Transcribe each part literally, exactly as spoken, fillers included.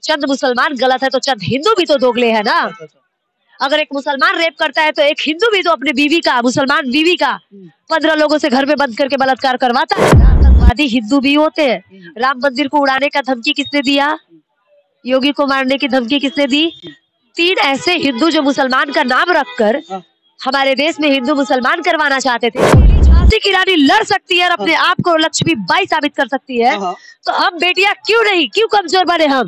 चंद मुसलमान गलत है तो चंद हिंदू भी तो दोगले है ना। अगर एक मुसलमान रेप करता है तो एक हिंदू भी तो अपने बीवी का, मुसलमान बीवी का पंद्रह लोगों से घर में बंद करके बलात्कार करवाता है। आतंकवादी हिंदू भी होते हैं। राम मंदिर को उड़ाने का धमकी किसने दिया? योगी को मारने की धमकी किसने दी? तीन ऐसे हिंदू जो मुसलमान का नाम रखकर हमारे देश में हिंदू मुसलमान करवाना चाहते थे। झांसी की रानी लड़ सकती है और अपने आप को लक्ष्मीबाई साबित कर सकती है, तो हम बेटियां क्यों नहीं, क्यों कमजोर बने हम?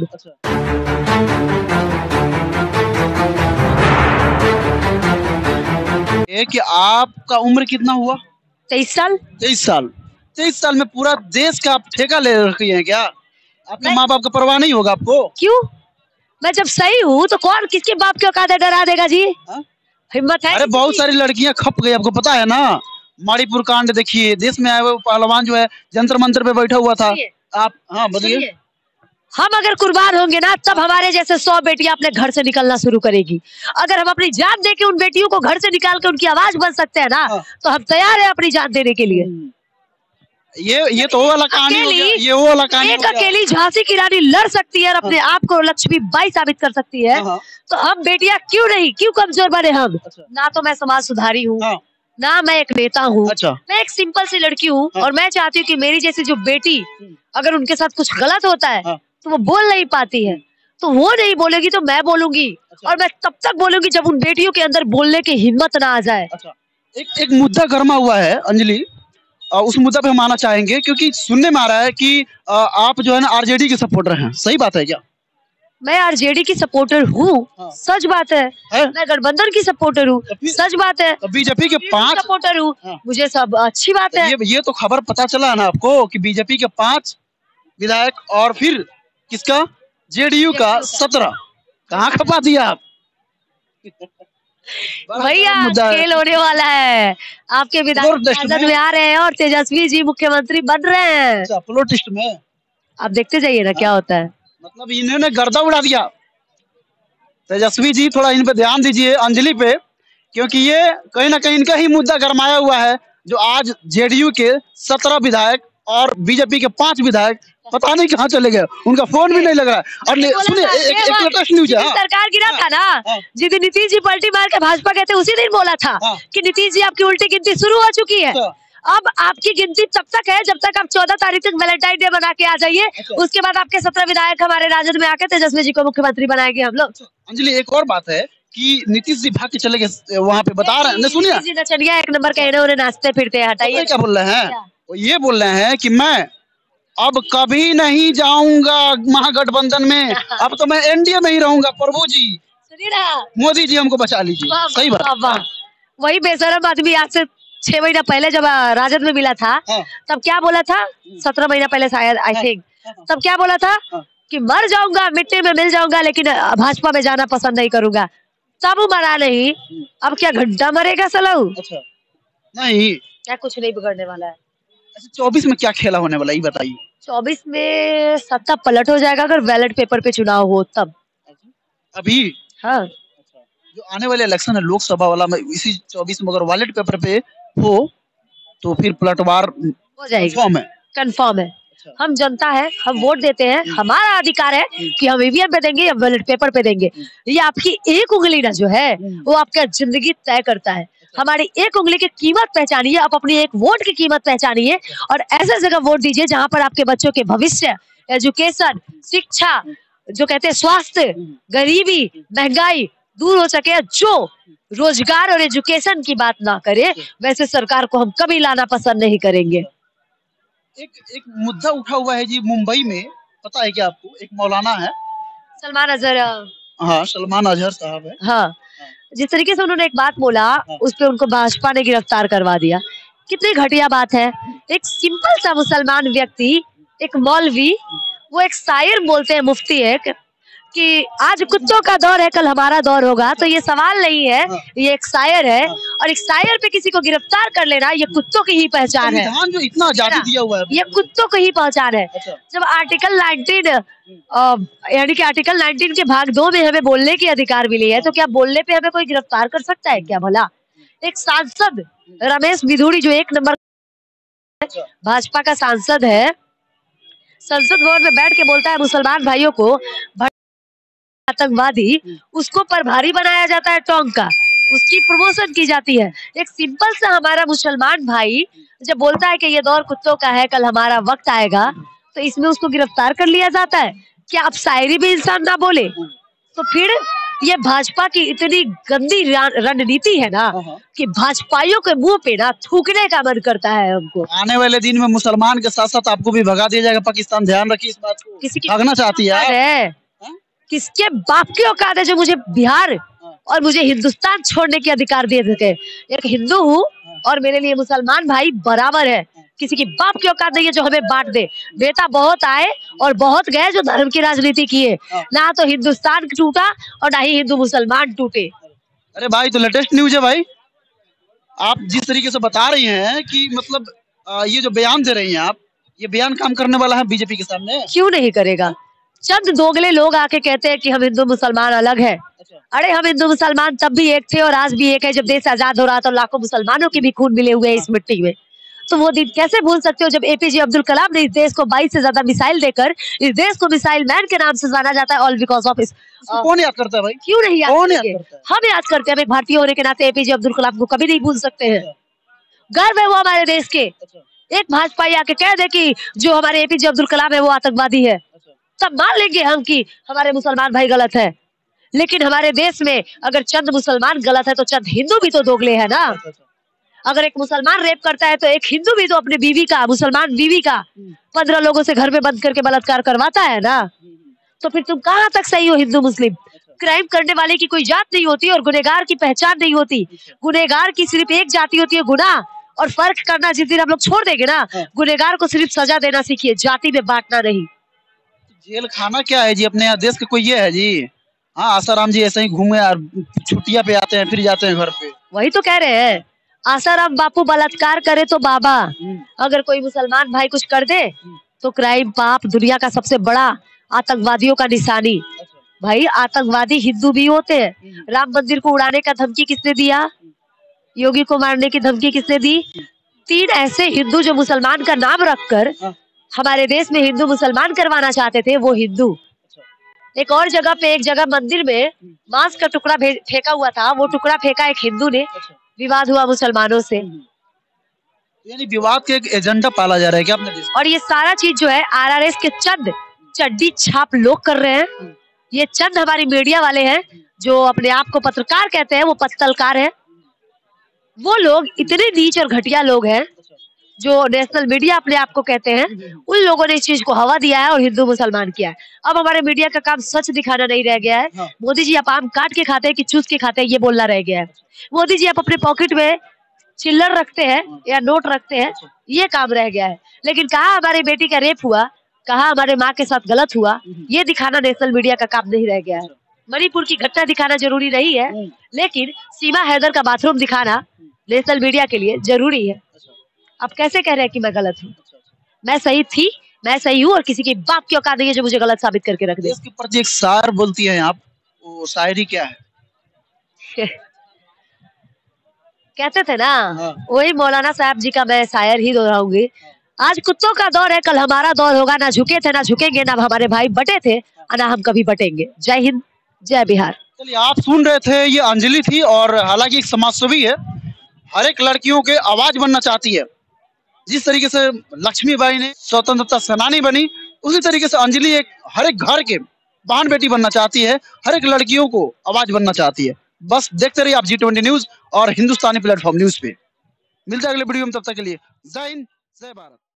कि आपका उम्र कितना हुआ? तेईस साल। तेईस साल तेईस साल में पूरा देश का आप ठेका ले रखी हैं क्या? आपके माँ बाप का परवाह नहीं होगा आपको? क्यों? मैं जब सही हूँ तो कौन किसके बाप के औकात है डरा देगा जी? हा? हिम्मत है? अरे बहुत सारी लड़कियां खप गई, आपको पता है ना। मणिपुर कांड देखिए, देश में आए हुए पहलवान जो है जंतर मंतर पे बैठा हुआ था। आप हाँ बताइए। हम अगर कुर्बान होंगे ना तब हमारे जैसे सौ बेटियां अपने घर से निकलना शुरू करेगी। अगर हम अपनी जान दे के उन बेटियों को घर से निकाल के उनकी आवाज बन सकते हैं ना, तो हम तैयार है अपनी जान देने के लिए। ये ये तो वो वाला कहानी हो गया, ये वो वाला कहानी एक अकेली झांसी की रानी लड़ सकती है और अपने आप को लक्ष्मीबाई साबित कर सकती है, तो हम बेटियां क्यों नहीं, क्यों कमजोर बने हम? ना तो मैं समाज सुधारी हूँ, ना मैं एक नेता हूँ, मैं एक सिंपल सी लड़की हूँ। और मैं चाहती हूँ कि मेरी जैसी जो बेटी अगर उनके साथ कुछ गलत होता है तो वो बोल नहीं पाती है, तो वो नहीं बोलेगी तो मैं बोलूंगी। और मैं तब तक बोलूंगी जब उन बेटियों के अंदर बोलने की हिम्मत ना आ जाए। एक एक मुद्दा गर्मा हुआ है अंजलि, उस मुद्दा पे हम आना चाहेंगे, क्योंकि सुनने में आ रहा है कि आप जो है ना आरजेडी के सपोर्टर हैं, सही बात है क्या? मैं आरजेडी की सपोर्टर हूँ, हाँ। सच बात है, है? मैं गठबंधन की सपोर्टर हूँ, सच बात है। बीजेपी के पांच सपोर्टर हूँ, हाँ। मुझे सब अच्छी बात है। ये ये तो खबर पता चला है ना आपको कि बीजेपी के पांच विधायक और फिर किसका, जेडीयू का सत्रह, कहाँ खपा दिया आप? भैया खेल होने वाला है, आपके विधायक संसद में आ रहे हैं और तेजस्वी जी मुख्यमंत्री बन रहे हैं। प्लॉट टेस्ट में आप देखते जाइए ना क्या होता है। मतलब इन्होंने गर्दा उड़ा दिया। तेजस्वी जी थोड़ा इन पे ध्यान दीजिए, अंजलि पे, क्योंकि ये कहीं ना कहीं इनका ही मुद्दा गरमाया हुआ है, जो आज जेडीयू के सत्रह विधायक और बीजेपी के पांच विधायक पता नहीं कहाँ चले गए, उनका फोन भी नहीं लग रहा है। और सुनिए एक एक लेटेस्ट न्यूज है, सरकार गिरा था ना, जिस दिन नीतीश जी पलटी मार के भाजपा गए थे उसी दिन बोला था कि नीतीश जी आपकी उल्टी गिनती शुरू हो चुकी है। अब आपकी गिनती तब तक है जब तक आप चौदह तारीख तक वैलेंटाइन डे बना के आ जाइए, उसके बाद आपके सत्रह विधायक हमारे राजद में आके तेजस्वी जी को मुख्यमंत्री बनाएंगे हम लोग। अंजलि एक और बात है कि नीतीश जी भाग के चले गए वहाँ पे, बता रहे हैं, सुनिए नचनिया एक नंबर कहने उन्हें नाचते फिरते हटाइए। क्या बोल रहे हैं? ये बोल रहे हैं कि मैं अब कभी नहीं जाऊंगा महागठबंधन में, अब तो मैं एनडीए में ही रहूंगा। प्रभु जी, सुनिए ना, मोदी जी हमको बचा लीजिए। सही बात। वही बेशरम आदमी आज से छह महीना पहले जब राजद में मिला था, हाँ। तब क्या बोला था? सत्रह महीना पहले शायद, आई थिंक, तब क्या बोला था? हाँ। कि मर जाऊंगा, मिट्टी में मिल जाऊंगा, लेकिन भाजपा में जाना पसंद नहीं करूंगा। तब मरा नहीं, अब क्या घंटा मरेगा सलाऊ? अच्छा। नहीं, क्या कुछ नहीं बिगड़ने वाला है। चौबीस में क्या खेला होने वाला ये बताइए? चौबीस में सत्ता पलट हो जाएगा अगर बैलेट पेपर पे चुनाव हो तब। अभी हाँ, जो आने वाले इलेक्शन है लोकसभा वाला में, इसी चौबीस में अगर बैलेट पेपर पे हो तो फिर पलटवार हो जाएगी, कंफर्म है। कंफर्म है। अच्छा। हम जनता है, हम वोट देते हैं, हमारा अधिकार है कि हम ईवीएम पे देंगे या बैलेट पेपर पे देंगे। ये आपकी एक उंगली ना जो है वो आपका जिंदगी तय करता है। हमारी एक उंगली की कीमत पहचानिए, आप अपनी एक वोट की कीमत पहचानिए और ऐसे जगह वोट दीजिए जहां पर आपके बच्चों के भविष्य, एजुकेशन, शिक्षा, जो कहते हैं स्वास्थ्य, गरीबी, महंगाई दूर हो सके। जो रोजगार और एजुकेशन की बात ना करे वैसे सरकार को हम कभी लाना पसंद नहीं करेंगे। एक एक मुद्दा उठा हुआ है जी मुंबई में, पता है क्या आपको? एक मौलाना है सलमान अजहर, हाँ सलमान अजहर साहब है, हाँ, जिस तरीके से उन्होंने एक बात बोला, हाँ। उस पे उनको भाजपा ने गिरफ्तार करवा दिया। कितनी घटिया बात है। एक सिंपल सा मुसलमान व्यक्ति, एक मौलवी, वो एक शायर बोलते हैं, मुफ्ती है, कि आज कुत्तों का दौर है कल हमारा दौर होगा। तो ये सवाल नहीं है, ये एक शायर है, और एक शायर पे किसी को गिरफ्तार कर लेना ये कुत्तों की ही पहचान है। जो इतना आजादी दिया हुआ है ये कुत्तों की ही पहचान है। जब आर्टिकल नाइनटीन यानी कि आर्टिकल नाइनटीन के भाग दो में हमें बोलने की अधिकार मिली है, तो क्या बोलने पे हमें कोई गिरफ्तार कर सकता है क्या भला? एक सांसद रमेश बिधूड़ी जो एक नंबर भाजपा का सांसद है, संसद भवन में बैठ के बोलता है मुसलमान भाइयों को आतंकवादी, उसको प्रभारी बनाया जाता है टोंक का, उसकी प्रमोशन की जाती है। एक सिंपल सा हमारा मुसलमान भाई जब बोलता है कि ये दौर कुत्तों का है, कल हमारा वक्त आएगा, तो इसमें उसको गिरफ्तार कर लिया जाता है। क्या अब शायरी भी इंसान ना बोले? तो फिर ये भाजपा की इतनी गंदी रणनीति है ना कि भाजपाइयों के मुंह पे ना थूकने का मन करता है हमको। आने वाले दिन में मुसलमान के साथ साथ आपको भी भगा दिया जाएगा पाकिस्तान, ध्यान रखिए इस बात को। किसी की भागना चाहती है? किसके बाप की औकात है जो मुझे बिहार और मुझे हिंदुस्तान छोड़ने के अधिकार दे सके? एक हिंदू हूँ और मेरे लिए मुसलमान भाई बराबर है। किसी की बाप की औकात नहीं है जो हमें बांट दे। नेता बहुत आए और बहुत गए जो धर्म की राजनीति किए, ना तो हिंदुस्तान टूटा और ना ही हिंदू मुसलमान टूटे। अरे भाई, तो लेटेस्ट न्यूज है भाई। आप जिस तरीके से बता रही हैं कि मतलब आ, ये जो बयान दे रही हैं आप, ये बयान काम करने वाला है बीजेपी के सामने? क्यों नहीं करेगा? चंद दोगले लोग आके कहते हैं कि हम हिंदू मुसलमान अलग है। अरे हम हिंदू मुसलमान तब भी एक थे और आज भी एक है। जब देश आजाद हो रहा था लाखों मुसलमानों के भी खून मिले हुए हैं इस मिट्टी में। तो वो दिन कैसे भूल सकते हो जब एपीजे अब्दुल कलाम ने इस देश को बाईस से ज्यादा मिसाइल देकर इस देश को मिसाइल मैन के नाम से जाना जाता है, ऑल बिकॉज ऑफ इस। कौन याद करता है भाई? क्यों नहीं याद कौन करेंगे? हम याद करते हैं। भारतीय होने के नाते एपीजे अब्दुल कलाम को कभी नहीं भूल सकते हैं। गर्व है वो हमारे देश के। एक भाजपाई आके कह दे कि जो हमारे एपीजे अब्दुल कलाम है वो आतंकवादी है, तब मान लेंगे हम कि हमारे मुसलमान भाई गलत है। लेकिन हमारे देश में अगर चंद मुसलमान गलत है तो चंद हिंदू भी तो दोगले है ना। अगर एक मुसलमान रेप करता है तो एक हिंदू भी तो अपने बीवी का, मुसलमान बीवी का पंद्रह लोगों से घर में बंद करके बलात्कार करवाता है ना। तो फिर तुम कहाँ तक सही हो हिंदू मुस्लिम? क्राइम करने वाले की कोई जात नहीं होती और गुनहगार की पहचान नहीं होती। गुनहगार की सिर्फ एक जाति होती है, गुनाह। और फर्क करना जिस दिन हम लोग छोड़ देंगे ना, गुनहगार को सिर्फ सजा देना सीखिए, जाति में बांटना नहीं। जेल खाना क्या है जी? अपने यहाँ देश के कोई ये है जी? हाँ, आसाराम जी ऐसे ही घूमे यार, छुट्टियां पे आते हैं फिर जाते हैं घर पे। वही तो कह रहे हैं, आसाराम बापू बलात्कार करे तो बाबा, अगर कोई मुसलमान भाई कुछ कर दे तो क्राइम, पाप, दुनिया का सबसे बड़ा आतंकवादियों का निशानी। भाई आतंकवादी हिंदू भी होते हैं। राम मंदिर को उड़ाने का धमकी किसने दिया? योगी को मारने की धमकी किसने दी? तीन ऐसे हिंदू जो मुसलमान का नाम रखकर हमारे देश में हिंदू मुसलमान करवाना चाहते थे, वो हिंदू। एक और जगह पे, एक जगह मंदिर में मांस का टुकड़ा फेंका हुआ था, वो टुकड़ा फेंका एक हिंदू ने, विवाद हुआ मुसलमानों से। यानी विवाद के एक एजेंडा पाला जा रहा है क्या अपने देश? और ये सारा चीज जो है आरआरएस के चंद चड्डी छाप लोग कर रहे हैं। ये चंद हमारी मीडिया वाले हैं जो अपने आप को पत्रकार कहते हैं, वो पत्रकार है। वो लोग इतने नीच और घटिया लोग हैं जो नेशनल मीडिया अपने आप को कहते हैं। उन लोगों ने इस चीज को हवा दिया है और हिंदू मुसलमान किया है। अब हमारे मीडिया का काम सच दिखाना नहीं रह गया है। हाँ। मोदी जी आप आम काट के खाते हैं कि चूस के खाते हैं, ये बोलना रह गया है। मोदी जी आप अपने पॉकेट में चिल्लर रखते हैं या नोट रखते हैं, ये काम रह गया है। लेकिन कहाँ हमारी बेटी का रेप हुआ, कहाँ हमारे माँ के साथ गलत हुआ, ये दिखाना नेशनल मीडिया का काम नहीं रह गया है। मणिपुर की घटना दिखाना जरूरी नहीं है, लेकिन सीमा हैदर का बाथरूम दिखाना नेशनल मीडिया के लिए जरूरी है। आप कैसे कह रहे हैं कि मैं गलत हूँ? मैं सही थी, मैं सही हूँ और किसी की बाप की औकात नहीं है जो मुझे गलत साबित करके रख दे। इसके प्रति एक शायर बोलती हैं आप, वो शायरी क्या है? कहते थे ना, हाँ। वही मौलाना साहब जी का मैं शायर ही दोहराऊंगी। आज कुत्तों का दौर है, कल हमारा दौर होगा। ना झुके थे ना झुकेंगे, ना हमारे भाई बटे थे, ना हम कभी बटेंगे। जय हिंद, जय बिहार। चलिए, आप सुन रहे थे, ये अंजलि थी और हालांकि एक समाजसेवी है, हर एक लड़कियों के आवाज बनना चाहती है। जिस तरीके से लक्ष्मीबाई ने स्वतंत्रता सेनानी बनी, उसी तरीके से अंजलि एक हर एक घर के बहन बेटी बनना चाहती है, हर एक लड़कियों को आवाज बनना चाहती है। बस देखते रहिए आप जी ट्वेंटी न्यूज और हिंदुस्तानी प्लेटफॉर्म न्यूज पे। मिलते हैं अगले वीडियो में, तब तक के लिए जय हिंद, जय भारत।